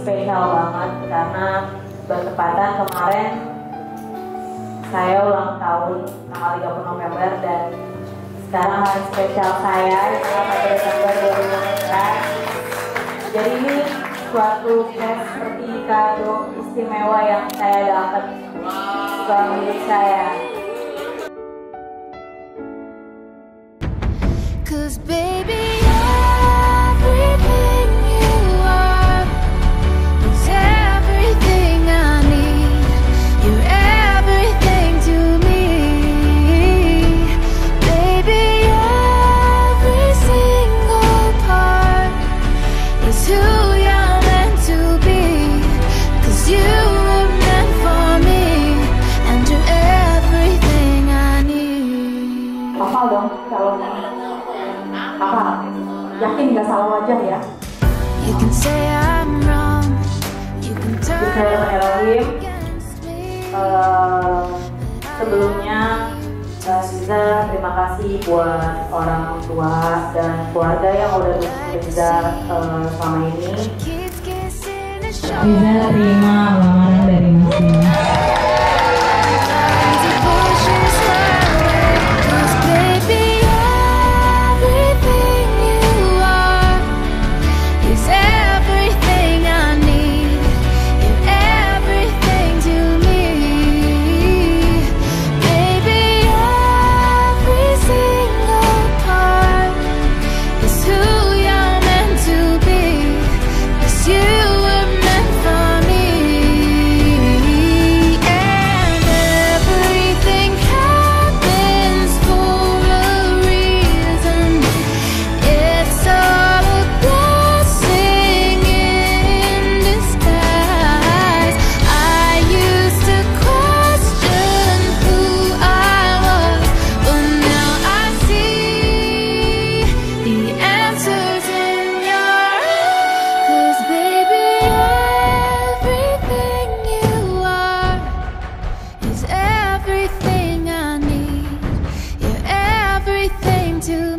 spesial banget karena bertepatan kemarin saya ulang tahun tanggal 30 November dan sekarang hari spesial saya tanggal 1 Desember 2019. Jadi ini suatu seperti kado istimewa yang saya dapat dalam hidup saya. Cause baby, everything you are is everything I need. You're everything to me. Baby, every single part is who you're meant to be. Cause you were meant for me, and you're everything I need. Hafal dong calonnya. Apa? Yakin nggak salah wajah ya? You can say I'm wrong. You can turn Bismillahirrahmanirrahim. against me. Sebelumnya Riza terima kasih buat orang tua dan keluarga yang udah dukung Riza selama ini. Keeps kissing and Riza showing terima lamaran dari Mas Dimas. to push us away. 'Cause baby, everything you are is everything I need. You're everything to me. Baby, every single part is who you're meant to be. 'Cause you were meant for me. And everything happens for a reason. It's all a blessing in disguise. I used to question who I was, but now I see the answers in your eyes. 'Cause baby, everything you are is everything I need. You're everything to me.